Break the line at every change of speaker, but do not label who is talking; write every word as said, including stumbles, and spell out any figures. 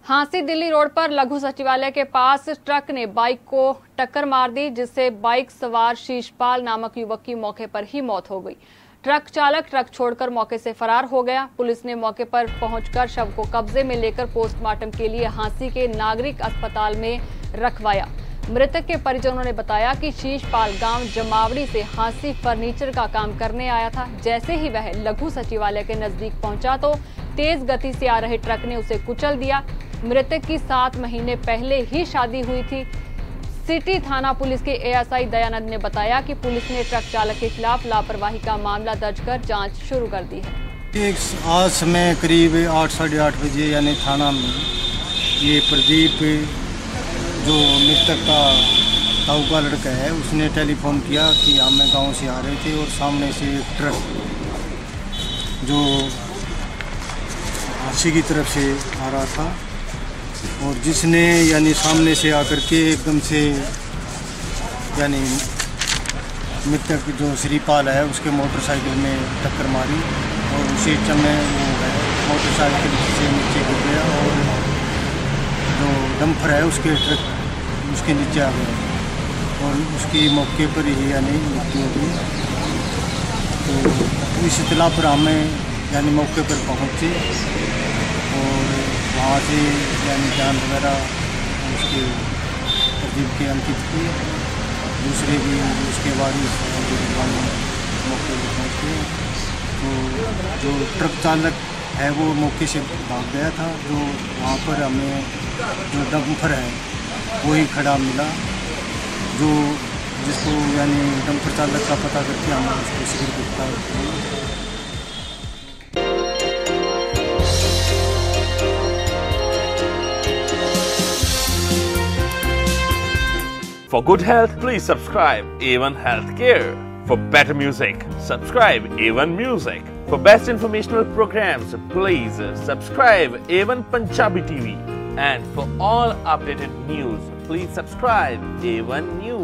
Hansi Delhi road पर लघु सचिवालय के पास ट्रक ने बाइक को टक्कर मार दी, जिससे बाइक सवार शीशपाल नामक युवक की मौके पर ही मौत हो गई। ट्रक चालक ट्रक छोड़कर मौके से फरार हो गया। पुलिस ने मौके पर पहुंचकर शव को कब्जे में लेकर पोस्टमार्टम के लिए हांसी के नागरिक अस्पताल में रखवाया। मृतक के परिजनों ने बताया कि शीशपाल गांव जमावड़ी से हांसी फर्नीचर का काम करने आया था। जैसे ही वह लघु सचिवालय के नजदीक पहुंचा तो तेज गति से आ रहे ट्रक ने उसे कुचल दिया। मृतक की सात महीने पहले ही शादी हुई थी। सिटी थाना पुलिस के एएसआई दयानंद ने बताया कि पुलिस ने ट्रक चालक के खिलाफ लापरवाही का मामला दर्ज कर जांच शुरू कर दी है।
एक आज समय करीब आठ साढ़े आठ बजे यानी थाना में ये प्रदीप जो मृतक का ताऊ का लड़का है, उसने टेलीफोन किया कि हम गांव से आ रहे थे और सामने से एक ट्रक जो हांसी की तरफ से आ रहा था और जिसने यानी सामने से आकर के एकदम से यानी मृतक जो श्रीपाल है उसके मोटरसाइकिल में टक्कर मारी और उसी समय वो है मोटरसाइकिल से नीचे गिर गया और जो डंपर है उसके ट्रक उसके नीचे आ गया और उसकी मौके पर ही यानी मृत्यु हो गई। तो इस इतला पर हमें यानी मौके पर पहुँचे और वहाँ से यानी जान वगैरह उसके प्रदीप के अंकित किए। दूसरे भी उसके बाद मौके पर पहुँचे तो जो ट्रक चालक है वो मौके से भाग गया था। जो वहाँ पर हमें जो डंपर है वही खड़ा मिला, जो जिसको यानी डंपर चालक का पता करके हमने उसको शीघ्र गिरफ्तार किया।
For good health, please subscribe A one Healthcare. For better music, subscribe A one Music. For best informational programs, please subscribe A one Punjabi T V. And for all updated news, please subscribe A one News.